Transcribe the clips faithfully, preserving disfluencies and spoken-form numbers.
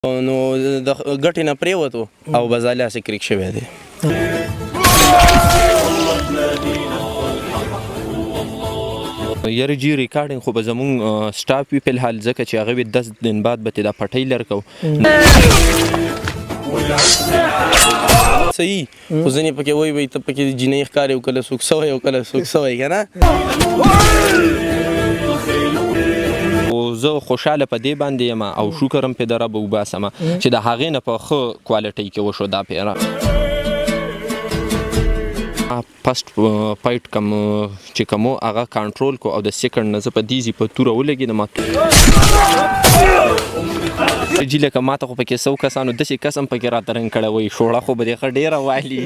نو د ګټې نه پرېوتو او بزالي هسې کریک شوی دی. یاره جی ریکارډینګ خو به زمونږ سټاپ وي فی الحال ځکه چې هغه وي دس دن بعد به تې دا پټۍ لر کوو صحیح خو ځینې پکې وایي وایي ته پکې جینۍ ښکارې او کله څوک سوی او کله څوک سوی که نه. زه خوشحاله په دې باندې یم او شکر هم پې د رب وباسم چې د هغې نه په ښه کوالټۍ کې وشو دا پیره. فسټ فایټ کم چې کوم هغه کنټرول کو او د سیکنډ نه زه په دیزي په توره ولګېدم. جي لکه ماته خو پکې سو کسانو داسې کس هم پکې راته رنګ کړی وایي شوړه خو به دې ښه ډېره والي.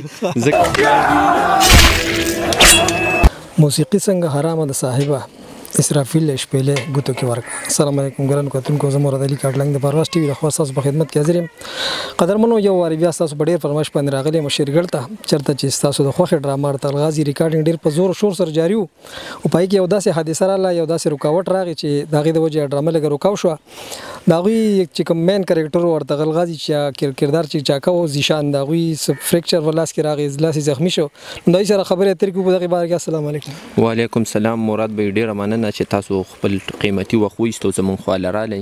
موسیقي څنګه حرامه ده صاحبه اسرافیل شپېلې ګوتو کې ورکړه. السلام علیکم ګرانو کتونکو، زه مراد علي کاټلنګ د پرواز ټي وي لخوا ستاسو په خدمت کې حاضر یم. قدرمنو یو وارې بیا ستاسو په ډېر فرمایش باندې راغلی یم شیرګل ته چېرته چې ستاسو د خوښې ډرامه الغازي ریکارډینګ ډېر په زور شور سره جاري و او په هغې کې یو داسې حادثه راغله یو داسې رکاوټ راغی چې د هغې د وجې ډرامه لږه رکاو شوه. د هغوی چې کوم مین کرکټر و ورته الغازي چې کردار چې چاکه و زیشان د هغوی فریکچر ور لاس کې راغی لاس یې زخمي شو. نو د هغوی سره خبرې اترې کوو په دغې باره کې. السلام علیکم. وعلیکم السلام. مراد بهی ډېره مننه چې تاسو خپل قیمتي وخت وایستو زمونږ خواله رالی.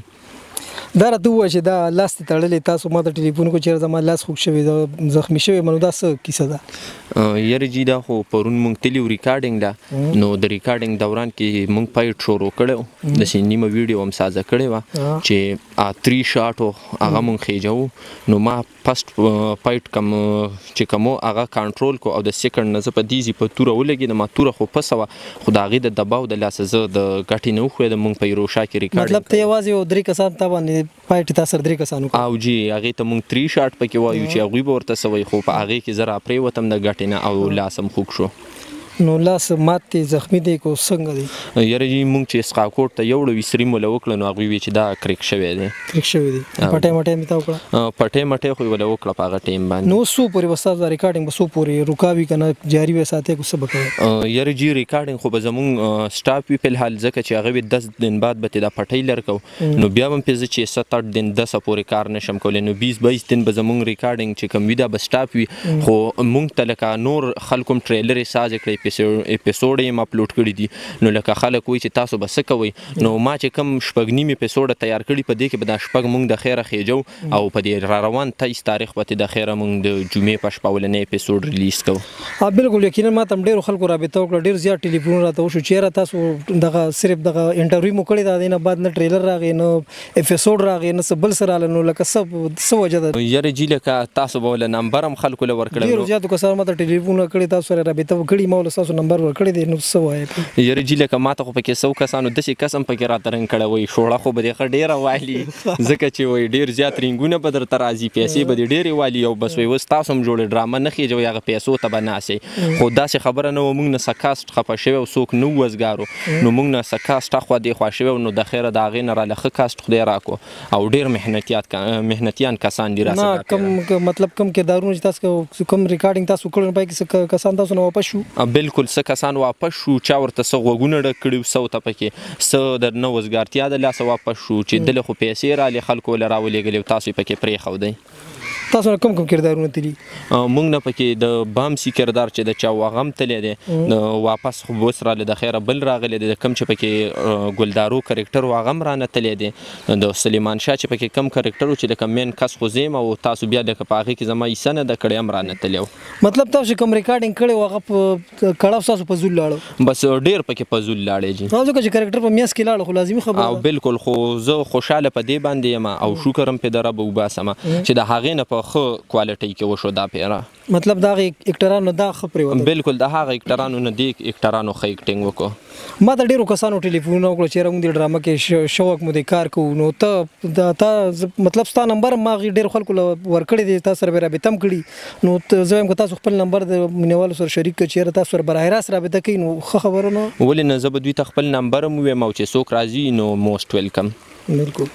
دا راته ووایه چې دا لاس دې تړلی تاسو ما ته ټلیفون وکړو چېرې زما لاس خوږ شوی زخمي شوی نو دا څه کیسه ده؟ یاره جي دا خو پرون مونږ تلي وو ریکارډینګ ده نو د ریکارډینګ دوران کې مونږ فایټ شروع کړی و داسې نیمه ویډیو هم سازه کړې وه چې تری شاټ و هغه مونږ خېجوو. نو ما فسټ فایټ کم چې کوم هغه کنټرول کو او د سیکنډ نه زه په دیزي په توره ولګېدم. هغه توره خو پسه وه خو د هغې د دباو د لاسه زه د ګټې نه وښوېدم. مونږ په ایروشا کې ریکارډینګ مطلب ته یوازې یو درې کسان تا باندې فایټ تا سره درې کسانو او جی هغې ته مونږ تری شاټ پکې وایو چې هغوی به ورته څه وایي خو په هغې کې زه راپرېوتم د ګټې نه او لاس هم خوږ شو. نو لاس مات دی زخمی دی کو څنګه دی؟ یاره جي مونږ چې اسقاکوټ ته یوړو ویسري مو له وکړه نو هغوی وی چې دا کریک شوی دی. کریک شوی دی پټۍ مټۍ مې تا وکړه؟ پټۍ مټۍ خو یې له وکړه په هغه ټایم باندې. نو څو پورې به ستاسو دا ریکارډینګ به څو پورې رکاوي که نه جاري به ساتئ که څه به کوئ؟ یاره جي ریکارډینګ خو به زمونږ سټاپ وي فی الحال ځکه چې هغه وي دس دن بعد به تې دا پټۍ لر کوو نو بیا به پې زه چې ست اټ دن دسه پورې کار نشم کولی نو بیس بایس دن به زمونږ ریکارډینګ چې کوم وي دا به سټاپ وي. خو مونږ ته لکه نور خلکو هم ټریلر یې سازې کړی اپیسوډ یې اپلوډ کړي دي نو لکه خلک وایي چې تاسو به څه کوئ نو ما چې کوم شپږ نیم اپیسوډه تیار کړي په دې کې به دا شپږ مونږ د خیره خېجو او په دې را روان تیس تاریخ به تې د خیره مونږ د جمعې په شپه اولنی اپیسوډ ریلیز کوو. بالکل یقینا ما ته هم ډېرو خلکو رابطه وکړه ډېر زیات ټلیفون راته وشو چېرې تاسو دغه صرف دغه انټرویو مو کړې ده د نه بعد نه ټریلر راغی نه اپیسوډ راغی نه څه بل څه راغله نو لکه څه څه وجه ده؟ یاره جي لکه تاسو به له نمبر هم خلکو له ورکړی ډېرو زیاتو کسانو ما ته ټلیفونونه کړي تاسو سره رابطه وکړي ما له ستاسو نمبر ورکړی دی نو څه وایې؟ یاره جي لکه ماته خو پکې سو کسانو داسې کس هم پکې راته رنګ کړی وایي شوړه خو به دې ښه ډېره والي ځکه چې وایي ډېر زیات رنګونه به درته راځي پیسې به دې ډېرې والي او بس وایي اوس تاسو هم جوړې ډرامه نه خېجوئ هغه پیسو ته به ناسئ. خو داسې خبره نه وه مونږ نه څه کاسټ خفه شوی او څوک نه وزګارو نو مونږ نه څه کاسټ اخوا دېخوا شوی نو د خیره د هغې نه راله ښه کاسټ خدای راکړو او ډېر محنتیات محنتیان کسان دي را نه کم مطلب کم کردارونه چې تاسو کوم ریکارډینګ تاسو کړی نو په کې څه کسان تاسو نه واپس شو؟ بالکل څه کسان واپس شو چا ورته څه غوږونه ډک کړي څه ورته پکې څه د نه وزګارتیا د لاسه واپس شو چې دله خو پیسې رالې خلکو له راولېږلې او تاسو یې پکې پرېښودئ. تاسو نه کوم کوم کردارونه تلي؟ مونږ نه پکې د بامسي کردار چې د چا هغه هم تللی دی واپس خو اوس رالی د خیره بل راغلی دی د کوم چې پکې ګلدارو کرکټر و هغه هم رانه تللی دی د سلیمان شاه چې پکې کم کرکټر و چې لکه مین کس خو زه یم او تاسو بیا لکه په هغې کې زما حصه نه ده کړې هم رانه تللی و. مطلب تاسو چې کوم ریکارډینګ کړی و هغه په کړاو ستاسو په زول لاړو؟ بس ډېر پکې په زول لاړی جي ځکه چې کرکټر په میاس کې لاړو خو لازمي خبره او بالکل خو زه خوشحاله په دې باندې یم او شکر هم پې د رب وباسم چې د هغې نه په ښه کوالټۍ کې وشو دا پیره. مطلب د هغې اکټرانو دا ښه پرېوته؟ بالکل د هغه اکټرانو نه دې اکټرانو ښه اکټینګ وکړو. ما ته ډېرو کسانو ټلیفونونه وکړو چېرې موږ دې ډرامه کې شوق مو دې کار کوو نو ته تا مطلب ستا نمبر هم ما ډېرو خلکو له ورکړی دی تا سره به رابطه هم کړي نو زه وایم که تاسو خپل نمبر د مینوالو سره شریک کړئ چېرې تاسو سره براه راست رابطه کوي نو ښه خبره نه؟ ولې نه زه به دوی ته خپل نمبر هم ووایم او چې څوک راځي نو موسټ ویلکم. بالکل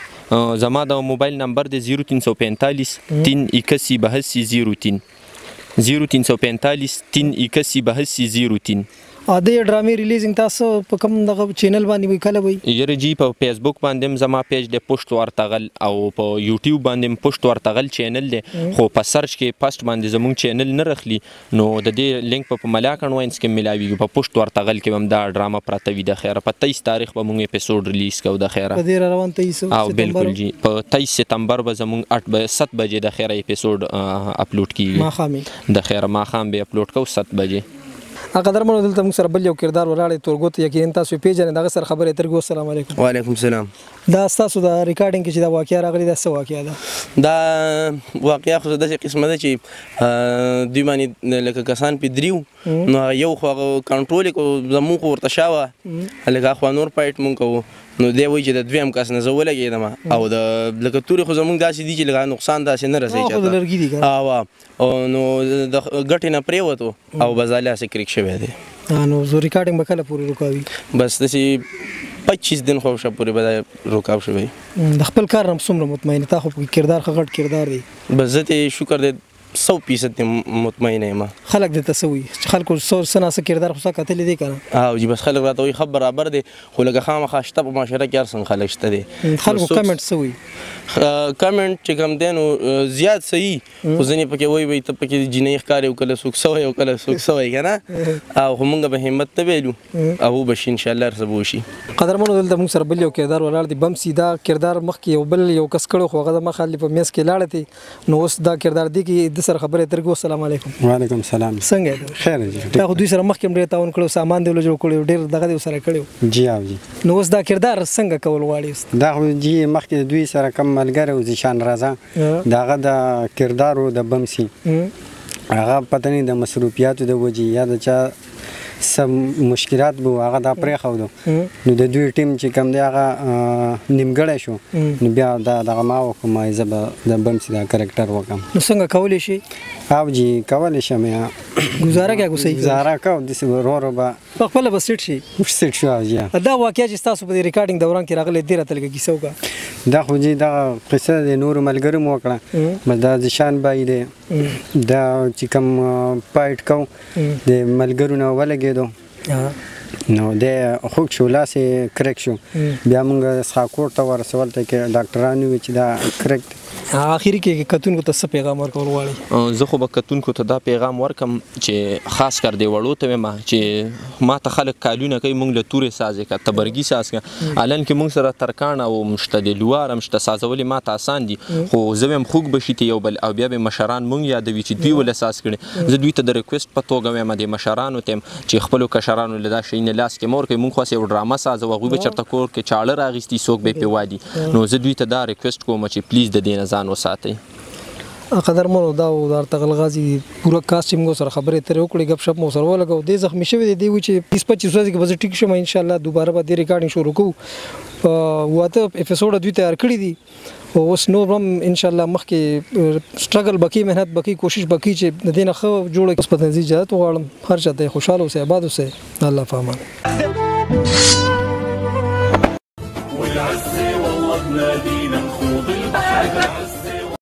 زما د موبایل نمبر دی زیرو تین سو پینتالیس تین اکاسی بهسی زیرو تین زیرو تین سو پینتالیس تین اکاسی بهسی زیرو تین. د ډرامې ریلیزینګ تاسو په کوم دغه چینل باندې وی کله وی یره جی په فیسبوک باندې هم زما پیج د پوسټ ورتغل او په یوټیوب باندې هم پوسټ ورتغل چینل دی خو په سرچ کې پاست باندې زموږ چینل نه رخلی نو د دې لینک په ملاکن واینس کې ملاویږي په پوسټ ورتغل کې هم دا ډرامه پراته وي د خیره په تیئیس تاریخ به موږ اپیسوډ ریلیز کوو د خیره په دې روان تیئیس او بالکل جی په تیئیس ستمبر به زموږ اټ به سات بجې د خیره اپیسوډ اپلوډ کیږي ما خامي د خیره ما خام به اپلوډ کوو سات بجې قدر منو دلته موږ سره بل یو کردار ولاړې تورګوت یقینا تاسو پیژنئ دغه سره خبرې ترګو السلام علیکم وعلیکم السلام دا تاسو د ریکارډینګ کې چې دا واقعیا راغلی دا څه واقعیا ده دا واقعیا خو داسې قسمه ده چې دوی باندې لکه کسان پې دریو نو یو خو هغه کنټرول یې کړو زموږ خو ورته شاوه لکه اخوا نور فایټ مونږ کوو نو دی وایي چې د دویم کس نه زه ولګېدم او د لکه تورې خو زموږ داسې دي چې لکه نقصان داسې نه رسوي چاته او نو د ګټې نه پرېوتو او بزالې هسې کریک شوی دی نو زه ریکارډینګ به کله پورې رکاوي بس داسې پچیس دن خو شه پورې به دا رکاو شوی د خپل کار نه څومره مطمئن تا خو کردار ښه غټ کردار دی بس زه ته شکر دی سو فیصد مطمئن یم خلک د تسوي خلکو سو سنا څه کردار خو څه کتلې دي کنه او جی بس خلک راته وي خبر برابر دي خو لکه خامخا شته په معاشره کې هر څنګه خلک شته دي خلکو کمنټ سوي کمنټ چې کوم دی نو زیات صحیح خو ځینې پکې وایي وایي ته پکې جینۍ ښکارې او کله څوک سوی او کله څوک سوی که نه او خو مونږ به همت نه ویلو او به شي انشاءالله هر څه به وشي قدرمنو دلته موږ سره بل یو کردار ولاړ دی بم سیدا کردار مخکې یو بل یو کس کړی خو هغه زما خیال په میز کې لاړه دی نو اوس دا کردار دی کې د سره خبرې ترګو السلام علیکم وعلیکم السلام څنګه خیر جی دا خو دوی سره مخکې ډېر تاون کړو سامان دی جوړ کړو ډېر دغه دی سره کړو جی او جی نو اوس دا کردار څنګه کول غواړي دا خو جی مخکې دوی سره کم ملګری او ځان راځه داغه د کردارو د بمسي هغه پته نه د مصروفیاتو د وجې یا د چا سم مشکلات به هغه دا پرې خو نو د دوی ټیم چې کم دی هغه نیمګړی شو نو بیا دا دغه ما وکم زه به د بمسي دا کرکټر وکم نو څنګه کولی شي او جی کولی شم یا گزاره کې کو صحیح گزاره کو د سی ورو ورو به په خپل به سټ شي سټ شو جی دا واقعیا چې تاسو په ریکارډینګ دوران کې راغلي ډیره تلګه کیسه وکړه دا خو جی دا قصه د نور ملګری مو وکړه مې دا ځشان بای دی دا چې کوم پایټ کو د ملګرو نه ولګېدو نو د خوک شو لاسې کرک شو بیا موږ ساکور ته ورسول ته کې ډاکټرانو وی چې دا کرک اخیری کې کتونکو ته څه پیغام ورکول غواړي زه خو به کتونکو ته دا پیغام ورکم چې خاص کر دی وړو ته ما چې ما ته خلک کالونه کوي مونږ له تورې سازې کا تبرګي ساز کا الان کې مونږ سره ترکان او مشته د لوار مشته سازولې ما ته آسان دي خو زه هم خوګ بشي ته یو بل او بیا به مشران مونږ یادوي چې دوی ول اساس کړي زه دوی ته د ریکوست په توګه وایم د مشرانو تم چې خپل کشرانو له دا شي نه لاس کې مور کوي مونږ خو یو ډرامه ساز او غوي به چرته کور کې چاړه راغستي سوق به پیوادي نو زه دوی ته دا ریکوست کوم چې پلیز د دې نه ځان وساتئ قدر مونو دا د ارتغل غازی پورا کاست چې موږ سره خبرې ترې وکړې غب شپ مو سره ولګو د زخمی شوی دی وی چې بیس پچیس ورځې کې به ټیک شم ان شاء الله دوباره به د ریکارډینګ شروع کوو واته اپیسوډ دوی تیار کړی دي اوس نو هم ان شاء الله مخکې سټرګل بکی مهنت بکی کوشش بکی چې د دې نه خو جوړه اوس په تنظیم اجازه غواړم هر چاته خوشاله اوسه آباد اوسه الله پامان والعز والله بنادينا